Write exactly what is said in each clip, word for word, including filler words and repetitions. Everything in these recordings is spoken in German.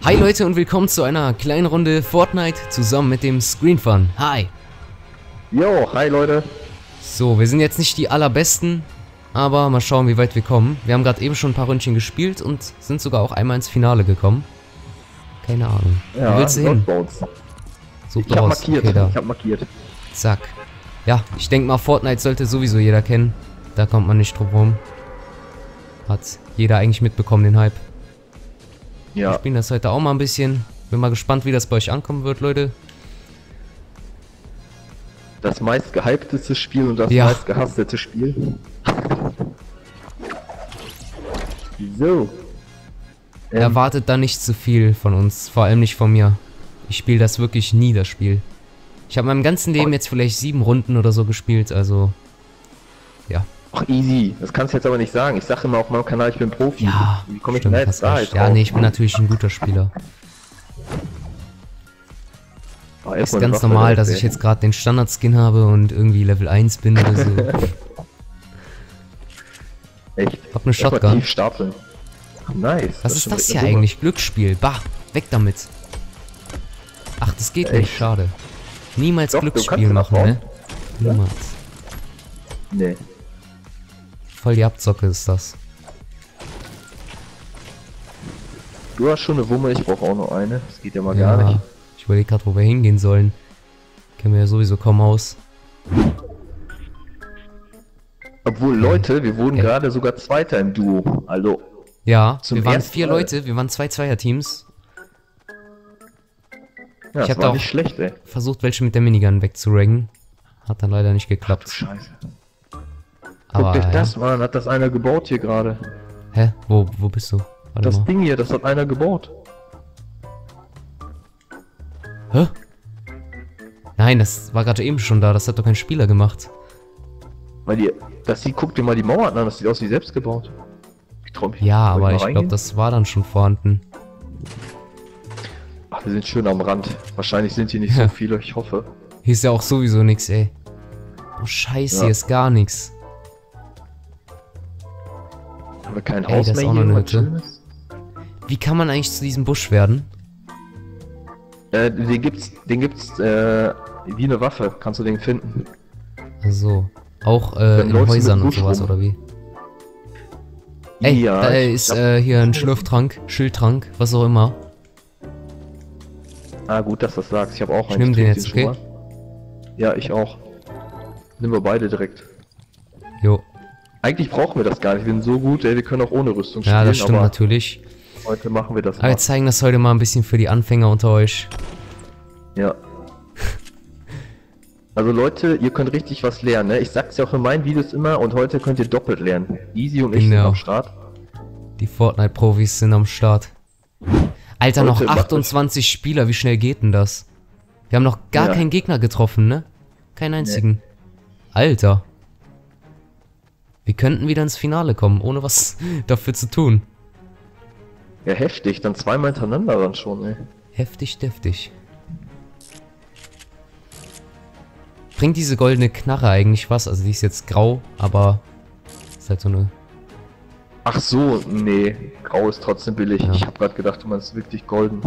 Hi Leute und willkommen zu einer kleinen Runde Fortnite zusammen mit dem Screenfun. Hi! Jo, hi Leute. So, wir sind jetzt nicht die allerbesten, aber mal schauen, wie weit wir kommen. Wir haben gerade eben schon ein paar Ründchen gespielt und sind sogar auch einmal ins Finale gekommen. Keine Ahnung. Ja, Wo willst du hin? Such ich hab raus. markiert, Okay, da. ich hab markiert. Zack. Ja, ich denke mal, Fortnite sollte sowieso jeder kennen. Da kommt man nicht drum rum. Hat jeder eigentlich mitbekommen, den Hype. Ja. Wir spielen das heute auch mal ein bisschen. Bin mal gespannt, wie das bei euch ankommen wird, Leute. Das meist gehypteste Spiel und das Ja. meist gehasstete Spiel. So. Ähm, Erwartet da nicht zu viel von uns, vor allem nicht von mir. Ich spiele das wirklich nie, das Spiel. Ich habe meinem ganzen Leben jetzt vielleicht sieben Runden oder so gespielt, also... Ja. Ach, easy. Das kannst du jetzt aber nicht sagen. Ich sage immer auf meinem Kanal, ich bin Profi. Ja, Wie komme ich stimmt, denn da hast jetzt da recht. jetzt Ja, drauf? nee, ich bin natürlich ein guter Spieler. Oh, Ist erstmal ganz eine Waffe, normal, dass ey. ich jetzt gerade den Standard-Skin habe und irgendwie Level eins bin oder so. Echt? Hab eine Erstmal Shotgun. tief stapeln. Ach, nice. Was ist schon das direkt hier eine Bombe. eigentlich? Glücksspiel. Bah, weg damit. Ach, das geht Echt? nicht, schade. Niemals Doch, du Glücksspiel kannst machen, abbauen. ne? Niemals. Nee. Voll die Abzocke ist das. Du hast schon eine Wumme, ich brauche auch noch eine. Das geht ja mal gar Ja, nicht. ich überlege gerade, wo wir hingehen sollen. Kennen wir ja sowieso kaum aus. Obwohl, Leute, wir wurden Ja. gerade sogar Zweiter im Duo. Also, Ja, Zum wir waren ersten vier Mal. Leute, wir waren zwei Zweier-Teams. ja, Ich das hab war da auch- nicht schlecht, ey. Versucht, welche mit der Minigun wegzurangen. Hat dann leider nicht geklappt. Scheiße. Aber, Guck dich ja. das mal an, hat das einer gebaut hier gerade. Hä? Wo, wo bist du? Warte Das mal. Ding hier, das hat einer gebaut. Hä? Nein, das war gerade eben schon da. Das hat doch kein Spieler gemacht. Weil die, das sieht, guck dir mal die Mauern an, das sieht aus wie selbst gebaut. Ich trau mich. Ja, Soll aber mal ich glaube, reingehen? das war dann schon vorhanden. Ach, wir sind schön am Rand. Wahrscheinlich sind hier nicht Ja. so viele, ich hoffe. Hier ist ja auch sowieso nix, ey. Oh, scheiße, Ja. hier ist gar nichts. Haben wir kein Ey, Haus das ist mehr auch hier, noch eine was Hütte. Schönes? Wie kann man eigentlich zu diesem Busch werden? Äh, den gibt's, den gibt's, äh, wie eine Waffe, kannst du den finden. Also, auch äh, Dann in läufst du mit Häusern und Busch sowas, rum. oder wie? Ey, ja, da ich ist hab- äh, hier ein Schlürftrank, Schildtrank, was auch immer. Ah, gut, dass du das sagst, ich habe auch Ich nehm den jetzt, schon okay? mal. Ja, ich auch. Nehmen wir beide direkt. Jo. Eigentlich brauchen wir das gar nicht, wir sind so gut, ey, wir können auch ohne Rüstung spielen, Ja, das stimmt aber natürlich. heute machen wir das Aber wir zeigen das heute mal ein bisschen für die Anfänger unter euch. Ja. Also Leute, ihr könnt richtig was lernen, ne? Ich sag's ja auch in meinen Videos immer und heute könnt ihr doppelt lernen. Easy und ich sind Genau. am Start. Die Fortnite-Profis sind am Start. Alter, noch Leute, macht achtundzwanzig Spieler, wie schnell geht denn das? Wir haben noch gar Ja. keinen Gegner getroffen, ne? Keinen einzigen. Alter. Wir könnten wieder ins Finale kommen, ohne was dafür zu tun. Ja, heftig, dann zweimal hintereinander dann schon, ey. Heftig, deftig. Bringt diese goldene Knarre eigentlich was? Also die ist jetzt grau, aber ist halt so eine... Ach so, nee, grau ist trotzdem billig. Ja. Ich hab grad gedacht, du meinst wirklich golden.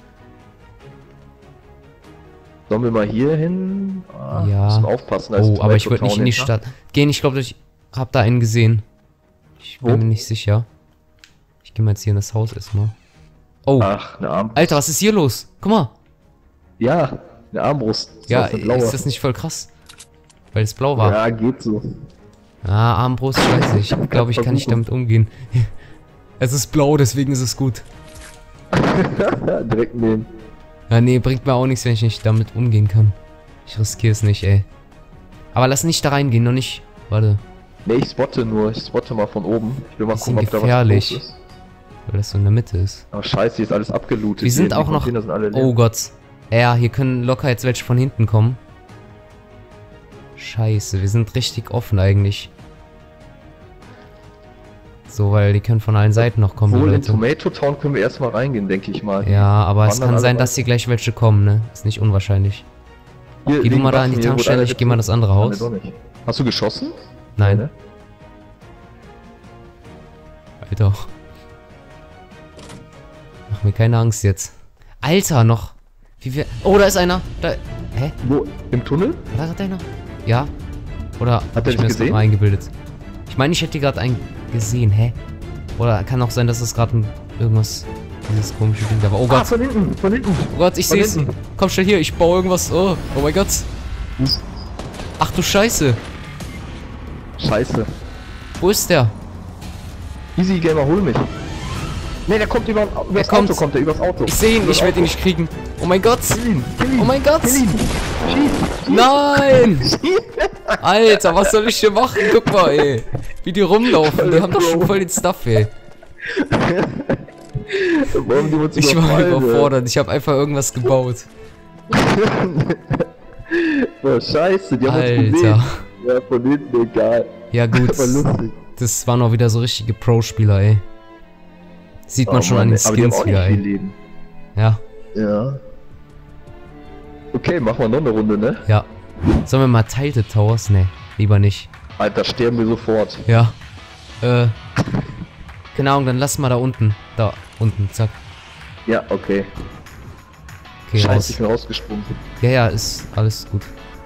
Sollen wir mal hier hin? Ah, Ja. Müssen aufpassen. da ist Oh, aber ich würde Tomato nicht in die Town Stadt gehen. Ich glaube, ich habe da einen gesehen. Ich bin Wo? mir nicht sicher. Ich gehe mal jetzt hier in das Haus erstmal. Oh, hinter. Ach, eine Armbrust. Alter, was ist hier los? Guck mal. Ja, eine Armbrust. Das Ja, ist eine blaue. ist das nicht voll krass? Weil es blau war. Ja, geht so. Ah, Armbrust, scheiße. Ich glaube, ich kann nicht damit umgehen. Es ist blau, deswegen ist es gut. Direkt nehmen. Ja, nee, bringt mir auch nichts, wenn ich nicht damit umgehen kann. Ich riskiere es nicht, ey. Aber lass nicht da reingehen, noch nicht. Warte, Ne, ich spotte nur. Ich spotte mal von oben. Ich will mal Bisschen gucken, ob da was gefährlich. los ist. weil das so in der Mitte ist. Aber scheiße, hier ist alles abgelootet. Wir sind Hier, auch die noch... Container sind alle leer. Oh Gott. Ja, hier können locker jetzt welche von hinten kommen. Scheiße, wir sind richtig offen eigentlich. So, weil die können von allen Seiten noch kommen, die Wohl in Leute. Tomato Town können wir erstmal reingehen, denke ich mal. Ja, aber es Wandern kann alle sein, weiter. dass hier gleich welche kommen, ne? Ist nicht unwahrscheinlich. Hier Geh du liegen mal da in Waffen, die hier wurde Tankstelle, einer ich geh mal in das andere getötet. Haus. Nein, doch nicht. Hast du geschossen? Nein. Ne? Alter. Ach Mach mir keine Angst jetzt. Alter, noch. Wie wir. Oh, da ist einer. Da. Hä? Wo? Im Tunnel? War da gerade einer? Ja. Oder Hat hab er ich mir dich das gerade gesehen? mal eingebildet? Ich meine, ich hätte gerade einen gesehen. Hä? Oder kann auch sein, dass es gerade irgendwas. Dieses komische Ding da war. Oh Ah, Gott. von hinten, von hinten. Oh Gott, ich Von sehe es. hinten. Komm schnell hier, ich baue irgendwas. Oh, oh mein Gott. Ach du Scheiße. Scheiße. Wo ist der? Easy Gamer, hol mich. Ne, der kommt über, übers kommt. Auto, kommt der übers Auto. Ich sehe ihn, Übers ich werde ihn Auto. nicht kriegen. Oh mein Gott. Kill ihn, kill ihn, Oh mein Gott. Kill ihn. Schieß, schieß. Nein. Schieß. Alter, was soll ich hier machen? Guck mal, ey. Wie die rumlaufen. Die haben doch schon voll den Stuff, ey. Warum die uns Ich war überfallen, überfordert. Ich habe einfach irgendwas gebaut. Boah, scheiße, die haben uns Alter. gesehen. Ja, von hinten, egal. Ja gut. Aber lustig. Das waren auch wieder so richtige Pro-Spieler, ey. Sieht man Oh schon Mann, an den aber die haben Skins auch nicht wieder, viel ey. Leben. Ja, Ja. Okay, machen wir noch eine Runde, ne? ja. Sollen wir mal Tilted Towers? Ne, lieber nicht. Alter, sterben wir sofort. Ja. Äh. Keine Ahnung, dann lass mal da unten. Da, unten, zack. Ja, okay. Okay, Scheiße, raus. ich bin rausgesprungen. Ja, ja, ist alles gut.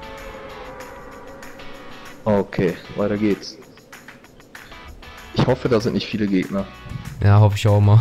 Okay, weiter geht's. Ich hoffe, da sind nicht viele Gegner. Ja, hoffe ich auch mal.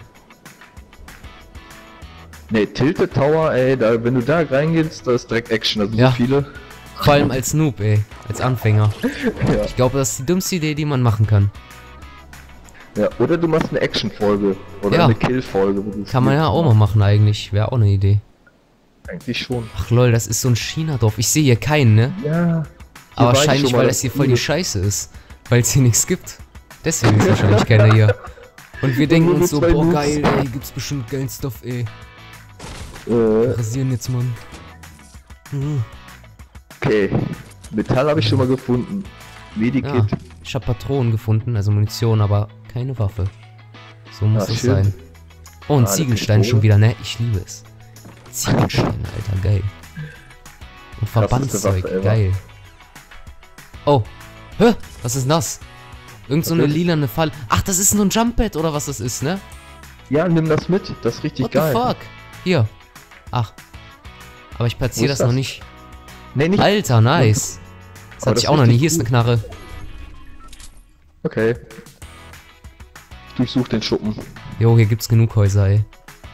Ne, Tilted Tower, ey, da, wenn du da reingehst, da ist direkt Action, da sind Ja. so viele. Vor allem als Noob, ey. Als Anfänger. Ja. Ich glaube, das ist die dümmste Idee, die man machen kann. Ja, oder du machst eine Action-Folge oder Ja. eine Kill-Folge. wo du Kann man ja auch mal machen eigentlich. Wäre auch eine Idee. Eigentlich schon. Ach lol, das ist so ein China-Dorf. Ich sehe hier keinen, ne? Ja. Hier Aber war ich wahrscheinlich, schon mal, weil das das hier voll die Coole. Scheiße ist. Weil es hier nichts gibt. Deswegen ist wahrscheinlich keiner hier. Und wir denken nur uns so, zwei boah Noobs. geil, ey, gibt's bestimmt geilen Stuff, ey. Äh, Rasieren jetzt, Mann. Mhm. okay. Metall habe ich schon mal gefunden. Medikit. Ja, ich habe Patronen gefunden, also Munition, aber keine Waffe. So muss Ah, es schön. sein. Oh, ein Ah, Ziegelstein eine schon wieder, ne? Ich liebe es. Ziegelstein, Alter, geil. Und Verbandszeug, Waffe ever. geil. Oh, hä? Was ist denn das? Irgend so Was eine ist? lilane Fall. Ach, das ist nur ein Jump-Pad oder was das ist, ne? Ja, nimm das mit. Das ist richtig What geil. the fuck? Hier. Ach. Aber ich platziere Wo ist das noch das? nicht. Nee, nicht. Alter, nice. Das Aber hatte das ich auch ist noch nie. richtig Hier ist eine gut. Knarre. Okay. Ich durchsuch den Schuppen. Jo, hier gibt's genug Häuser, ey.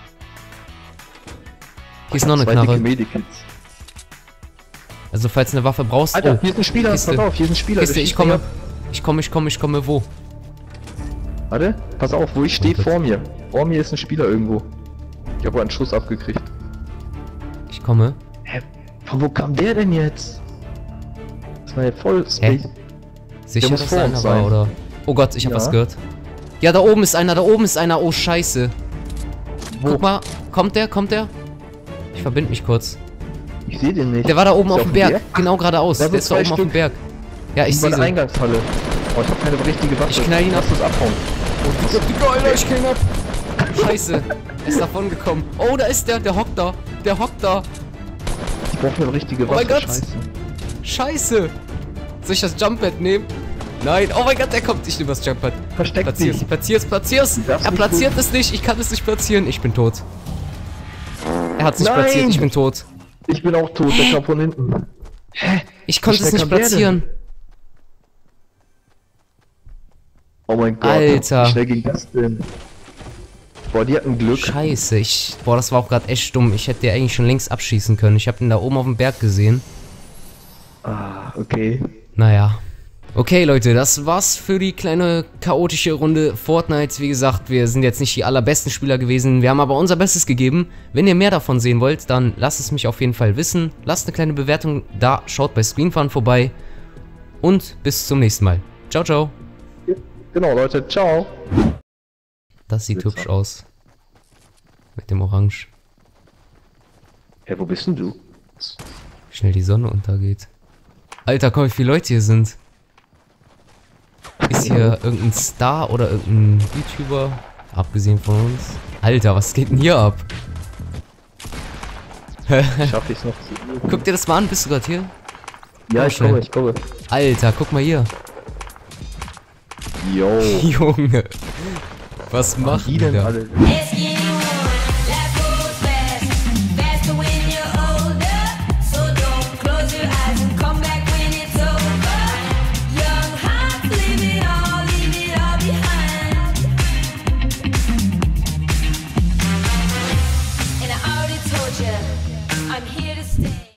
Hier ist noch eine Zwei dicke Knarre. Medikits. Also falls du eine Waffe brauchst. Alter, Oh, hier ist ein Spieler. Kiste. Pass auf, hier ist ein Spieler. Kiste, der ich schießt komme. mich ab. Ich komme, ich komme, ich komme. Wo? Warte, pass auf, wo ich stehe Oh Gott. vor mir. Vor mir ist ein Spieler irgendwo. Ich habe einen Schuss abgekriegt. Ich komme. Hä? Von wo kam der denn jetzt? Das war ja voll Space. Sicher, muss dass vor da uns einer war, sein. oder? Oh Gott, ich habe Ja. was gehört. Ja, da oben ist einer, da oben ist einer. Oh, scheiße. Wo? Guck mal, kommt der, kommt der? Ich verbinde mich kurz. Ich sehe den nicht. Der war da oben Ist auf der dem Berg. Genau geradeaus. Da Der sind ist da zwei oben auf dem Stück. Berg. Ja, ich Ich war sehe in der sie. Eingangshalle. Oh, ich habe keine richtige Waffe. Ich knall ihn ab. Lass uns abhauen. Oh Gott, Alter, ich kill ihn ab. Scheiße. Er ist davon gekommen. Oh, da ist der. Der hockt da. Der hockt da. Ich brauche eine richtige Oh Waffe. mein Gott. Scheiße. Scheiße. Soll ich das Jumppad nehmen? Nein. Oh mein Gott, der kommt. Ich nehme das Jumppad. Versteck Platzier's, dich. platzier's, platzier's. Du darfst Er nicht platziert es nicht. Ich kann es nicht platzieren. Ich bin tot. Er hat es nicht Nein. platziert. Ich bin tot. Ich bin auch tot, der kam von hinten. Ich konnte schnell es nicht kam der platzieren. Oh mein Gott. Alter. Wie schnell ging das denn? Boah, die hatten Glück. Scheiße. Ich, boah, das war auch gerade echt dumm. Ich hätte den eigentlich schon längst abschießen können. Ich habe ihn da oben auf dem Berg gesehen. Ah, okay. Naja. Okay, Leute, das war's für die kleine chaotische Runde Fortnite. Wie gesagt, wir sind jetzt nicht die allerbesten Spieler gewesen. Wir haben aber unser Bestes gegeben. Wenn ihr mehr davon sehen wollt, dann lasst es mich auf jeden Fall wissen. Lasst eine kleine Bewertung da. Schaut bei Screenfun vorbei. Und bis zum nächsten Mal. Ciao, ciao. Genau, Leute. Ciao. Das sieht Witzer. hübsch aus. Mit dem Orange. Hä, wo bist denn du? Wie schnell die Sonne untergeht. Alter, guck mal, wie viele Leute hier sind. Ist hier irgendein Star oder irgendein YouTuber? Abgesehen von uns. Alter, was geht denn hier ab? Schaff ich's noch zu. Guck dir das mal an, bist du gerade hier? Ja, Oh, ich schnell. komme, ich komme. Alter, guck mal hier. Yo. Junge. Was machen Die die denn da? alle? Let's get it on.